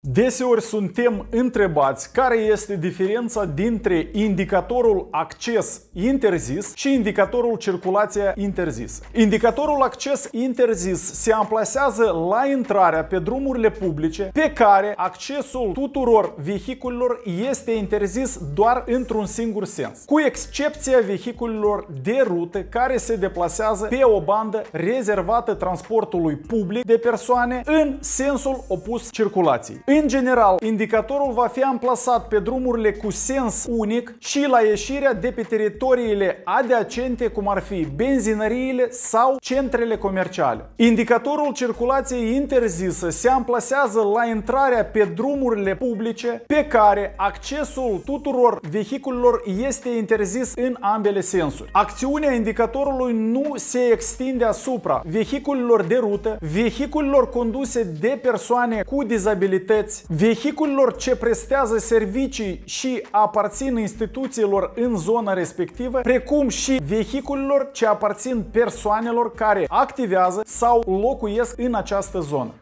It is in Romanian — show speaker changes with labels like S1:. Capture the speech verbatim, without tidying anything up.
S1: Deseori suntem întrebați care este diferența dintre indicatorul acces interzis și indicatorul circulație interzisă. Indicatorul acces interzis se amplasează la intrarea pe drumurile publice pe care accesul tuturor vehiculelor este interzis doar într-un singur sens, cu excepția vehiculelor de rută care se deplasează pe o bandă rezervată transportului public de persoane în sensul opus circulației. În general, indicatorul va fi amplasat pe drumurile cu sens unic și la ieșirea de pe teritoriile adiacente, cum ar fi benzinăriile sau centrele comerciale. Indicatorul circulației interzisă se amplasează la intrarea pe drumurile publice pe care accesul tuturor vehiculelor este interzis în ambele sensuri. Acțiunea indicatorului nu se extinde asupra vehiculelor de rută, vehiculelor conduse de persoane cu dizabilități, vehiculelor ce prestează servicii și aparțin instituțiilor în zona respectivă, precum și vehiculelor ce aparțin persoanelor care activează sau locuiesc în această zonă.